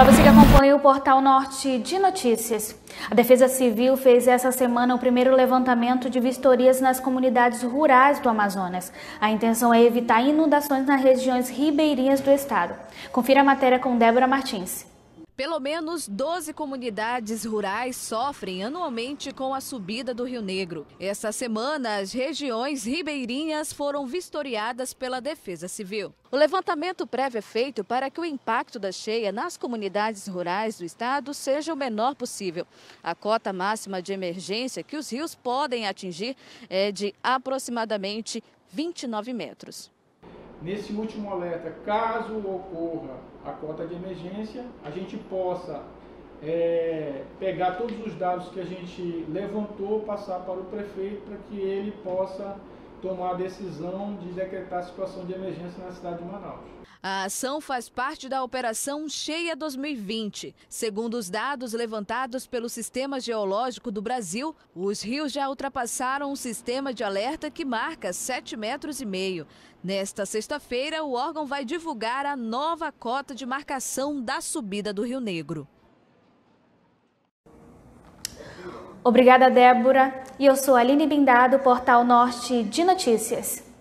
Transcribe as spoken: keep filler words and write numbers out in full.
Olá, você que acompanha o Portal Norte de Notícias. A Defesa Civil fez essa semana o primeiro levantamento de vistorias nas comunidades rurais do Amazonas. A intenção é evitar inundações nas regiões ribeirinhas do estado. Confira a matéria com Débora Martins. Pelo menos doze comunidades rurais sofrem anualmente com a subida do Rio Negro. Essa semana, as regiões ribeirinhas foram vistoriadas pela Defesa Civil. O levantamento prévio é feito para que o impacto da cheia nas comunidades rurais do estado seja o menor possível. A cota máxima de emergência que os rios podem atingir é de aproximadamente vinte e nove metros. Nesse último alerta, caso ocorra a cota de emergência, a gente possa é, pegar todos os dados que a gente levantou, passar para o prefeito, para que ele possa tomar a decisão de decretar a situação de emergência na cidade de Manaus. A ação faz parte da Operação Cheia dois mil e vinte. Segundo os dados levantados pelo Sistema Geológico do Brasil, os rios já ultrapassaram um sistema de alerta que marca sete metros e meio. Nesta sexta-feira, o órgão vai divulgar a nova cota de marcação da subida do Rio Negro. Obrigada, Débora. E eu sou Aline Bindado, Portal Norte de Notícias.